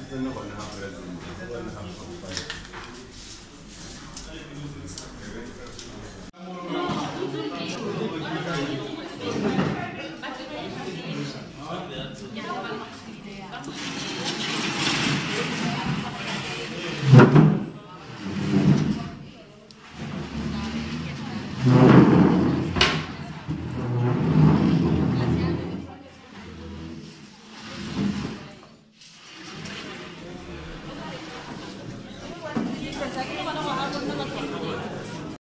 真的很好，这个是真的很好。